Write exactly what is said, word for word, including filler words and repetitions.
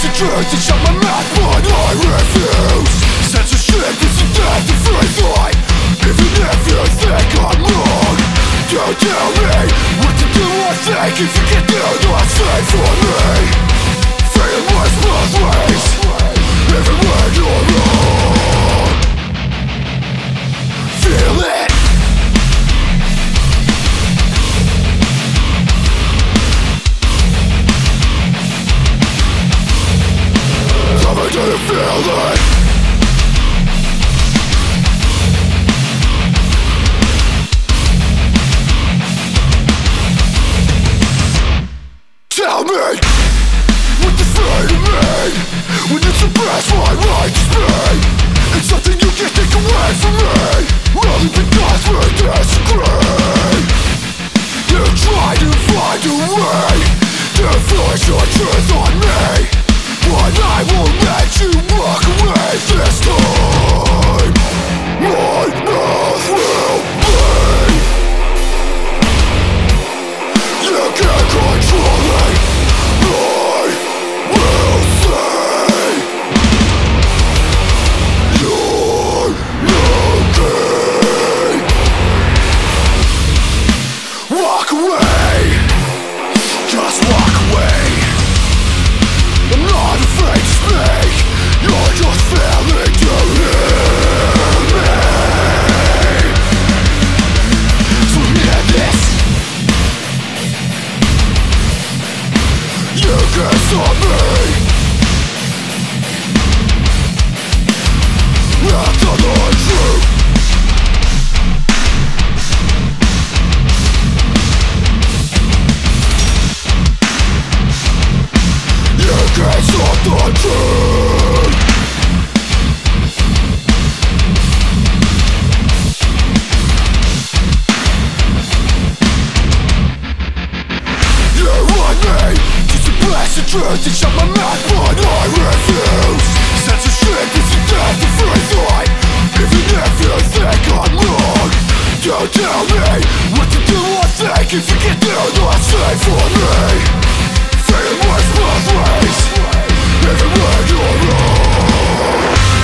the truth and shut my mouth, but I refuse. Censorship is the death of free thought. Even if you think I'm wrong, don't tell me what to do or think. If you can do not say for me. Feeling was both ways, even when you're wrong. Feel it. Tell me, do you feel it? Tell me what the fear to me when you suppress my right to speak. It's something you can't take away from me, only because we disagree. You try to find a way to force your truth on me, but I won't let you walk away this time. My mouth will bleed. You can't control me, I will say. You're looking. Walk away, just walk away. I'm not afraid to speak, you're just failing to hear me. So hear this. You can't stop me. That's not true. You can't stop the truth. You want me to suppress the truth and shut my mouth, but I refuse. Censorship is the death of free thought. Even if you think I'm wrong, don't tell me what to do or think. If you can do not say for me. Feeling works both ways, even when you're wrong.